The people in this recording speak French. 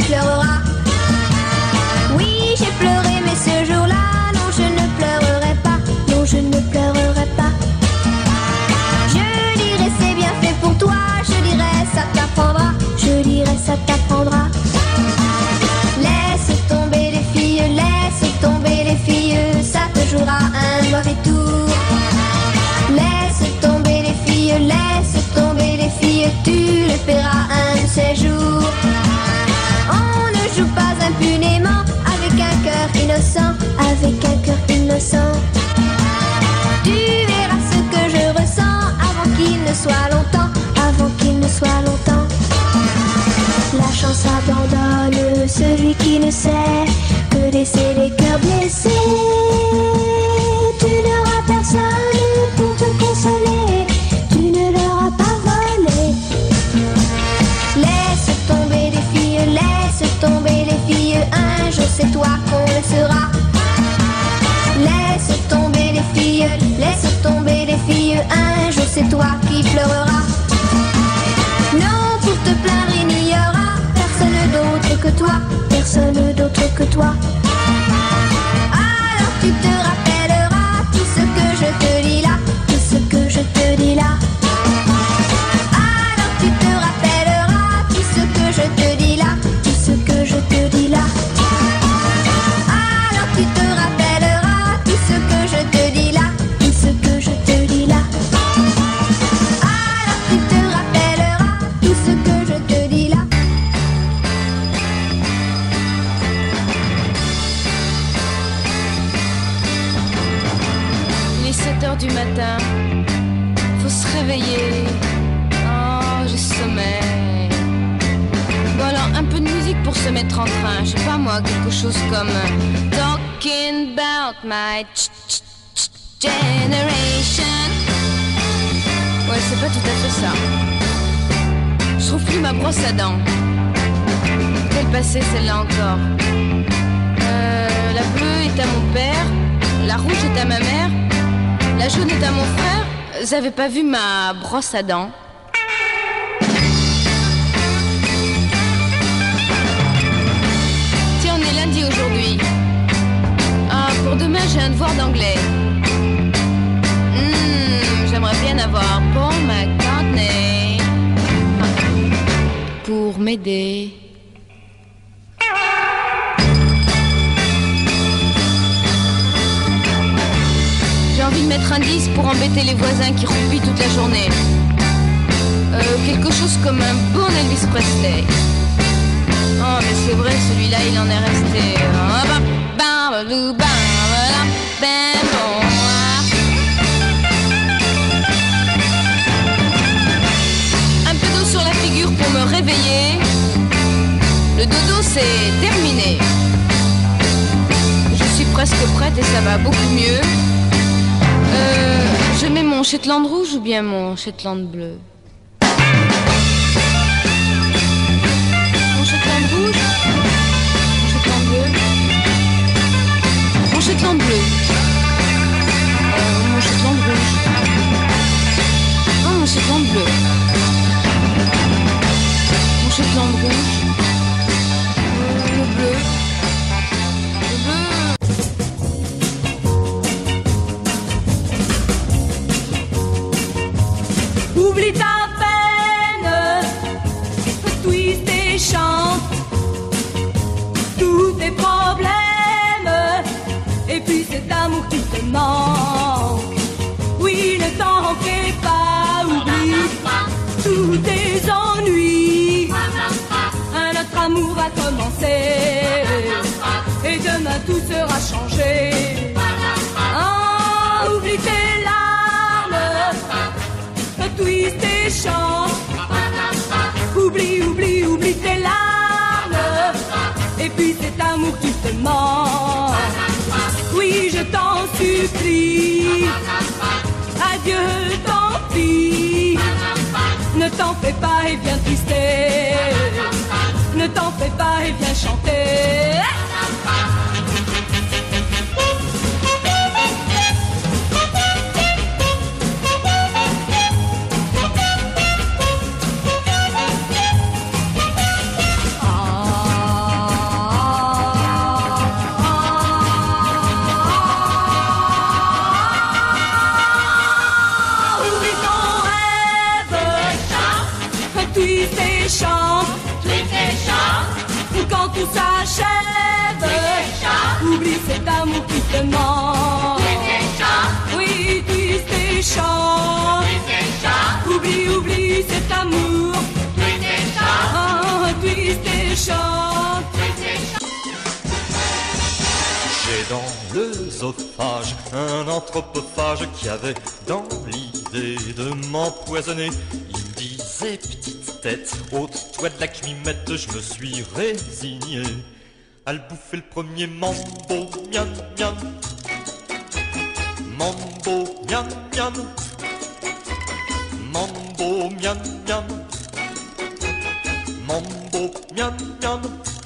pleureras. Oui, j'ai pleuré, mais ce jour-là, non, je ne pleurerai pas. Non, je ne pleurerai pas. Je dirais c'est bien fait pour toi, je dirais ça t'apprendra, je dirais ça t'apprendra. Laisse tomber les filles, laisse tomber les filles, ça te jouera un mauvais tour. Laisse tomber les filles, laisse tomber les filles, tu le paieras un de ces jours. On ne joue pas impunément avec un cœur innocent, avec un cœur innocent. Tu verras ce que je ressens avant qu'il ne soit longtemps, avant qu'il ne soit longtemps. La chance abandonne celui qui ne sait que laisser les cœurs blessés. Tu n'auras personne pour te consoler, tu ne l'auras pas volé. Laisse tomber les filles, laisse tomber les filles, un jour c'est toi qu'on le sera. Laisse tomber les filles, laisse tomber les filles, un jour c'est toi qui pleureras. Non, pour te plaindre il n'y aura personne d'autre que toi, personne d'autre que toi. Alors tu te rappelleras tout ce que je te dis là, tout ce que je te dis là. Alors tu te rappelleras tout ce que je te dis là, tout ce que je te dis là. Alors tu te rappelleras tout ce que je te dis là, tout ce que je te dis là. Alors tu te rappelleras tout ce que je te dis là. Il est 7h du matin, faut se réveiller. Oh, j'ai sommeil. Bon alors, un peu de musique pour se mettre en train. Je sais pas moi, quelque chose comme Talking about my generation. Ouais, c'est pas tout à fait ça. Je trouve plus ma brosse à dents. Quelle passée celle-là encore. La bleue est à mon père, la rouge est à ma mère, la jaune est à mon frère. Vous avez pas vu ma brosse à dents? Tiens, on est lundi aujourd'hui. Ah, pour demain j'ai un devoir d'anglais. J'aimerais bien avoir Paul McCartney pour m'aider. J'ai envie de mettre un disque pour embêter les voisins qui roupillent toute la journée. Quelque chose comme un bon Elvis Presley. Oh mais c'est vrai, celui-là il en est resté. Un peu d'eau sur la figure pour me réveiller. Le dodo c'est terminé. Je suis presque prête et ça va beaucoup mieux. Je mets mon Shetland rouge ou bien mon Shetland bleu? Mon Shetland rouge? Mon Shetland bleu? Mon Shetland bleu? Mon Shetland rouge? Oh, mon Shetland bleu? Mon Shetland rouge? Le bleu? Le bleu? Oublie ta peine, twist et chante tous tes problèmes, et puis cet amour qui te manque. Oui, ne t'en fais pas, oublie tous tes ennuis. Un autre amour va commencer, et demain tout sera changé. Ah, oublie tes larmes, twist et chante. Oublie, oublie, oublie tes larmes, et puis cet amour qui te manque. Oui, je t'en supplie, adieu, tant pis. Ne t'en fais pas et viens twister. Ne t'en fais pas et viens chanter. méchant. Oublie, oublie cet amour. Ah, twist et chant. J'ai dans l'œsophage un anthropophage qui avait dans l'idée de m'empoisonner. Il me disait petite tête, ôte-toi de la climette, je me suis résigné à le bouffer le premier mambo, miam miam. Mambo, miam miam. Mambo, miam miam. Mambo, miam miam.